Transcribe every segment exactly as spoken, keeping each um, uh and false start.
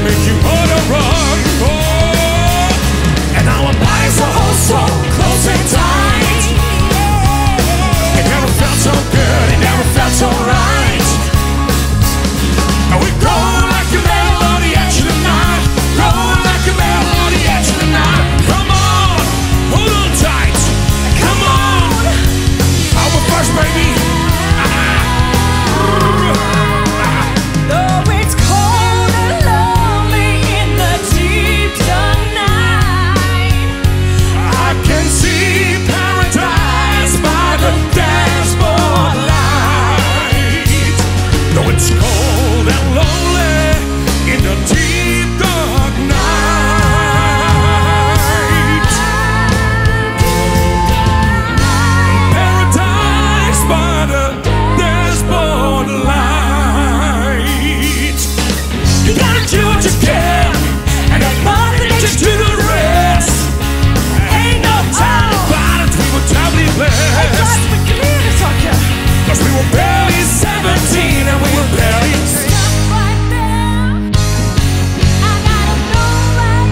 make you wanna run. Oh, and our bodies are hold so close and tight. It never felt so good, it never felt so right. And we go like a melody at you tonight. Go like a melody at you tonight. Come on, hold on tight. Come on, our first baby. Though it's cold and lonely in the deep dark night, I can see paradise by the dashboard light. Though it's cold and lonely in the deep dark night. Paradise by the dashboard light. You gotta do what you can, and that money just do the rest. Ain't no time about it, we were doubly blessed. plus we clear the talker. Cause we were barely seventeen and we were barely Stop right there. I gotta know right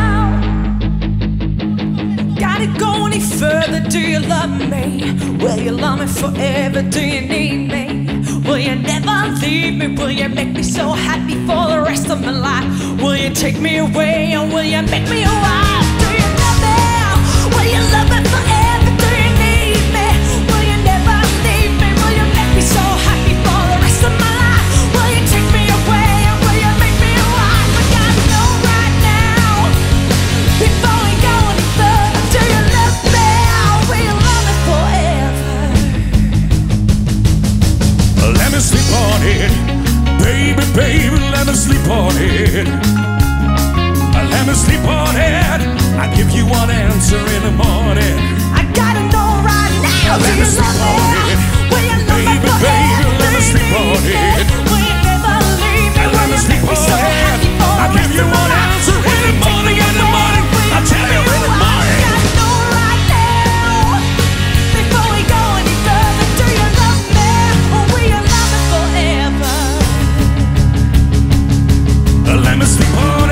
now. Gotta go any further? Do you love me? Will you love me forever? Do you need me? Will you never leave me? Will you make me so happy for the rest of my life? Will you take me away or will you make me a wife? Do you love me? Will you love me forever? Do you need me? Will you never leave me? Will you make me so happy for the rest of my life? Will you take me away or will you make me a wife? I gotta know right now before we go any further. Do you love me? Will you love me forever? Let me sleep on it, baby, baby, let me sleep on it. Let me sleep on it, I'll give you one answer in the morning. I gotta know right now. Let Do me you sleep love on me? it, Will you love me baby, forever? baby, let me Do you sleep need on me? it. Will you never leave me? Let Will me you sleep make me on so it, happy for I'll the give rest you of my one life? answer in Will the you morning, take in me the away? morning. Will you I'll tell make you me in the a wife? morning. I gotta know right now before we go any further. Do you love me or will you love me forever? Let me sleep on